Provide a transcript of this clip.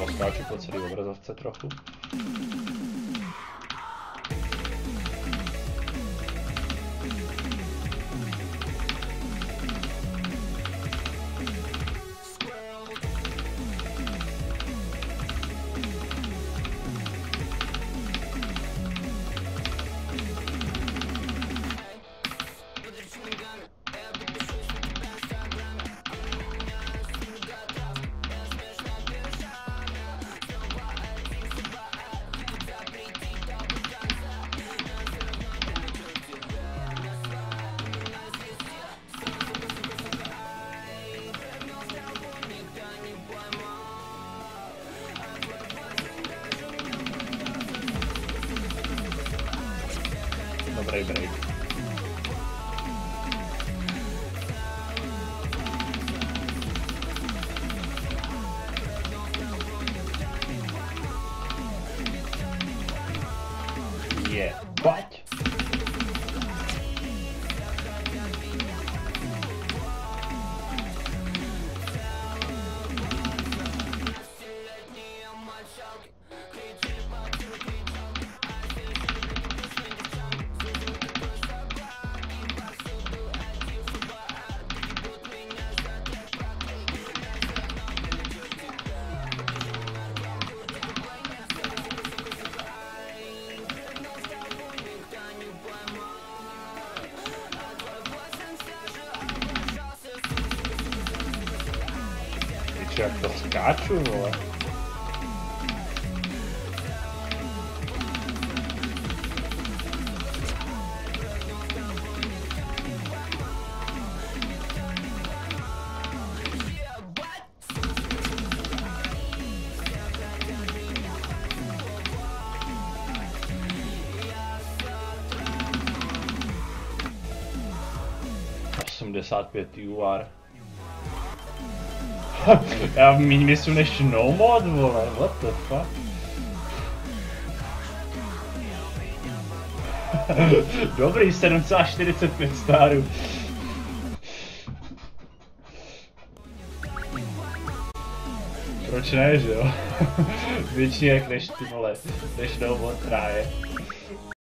poskáču po celý obrazovce trochu. Dobrý break. Pojď! Jak to skáču, vole. UR. Já míň myslím než no mod, vole, what the fuck? Dobrý, 7,45 starů. Proč ne, že jo? Větší jak než ty vole, než no mod hraje.